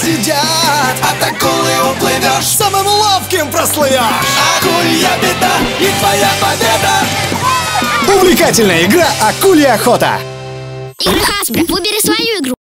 съедят. От акулы уплывешь, самым ловким прослывешь. акулья беда и твоя победа. Увлекательная игра «Акулья охота». Игры Hasbro. Выбери свою игру.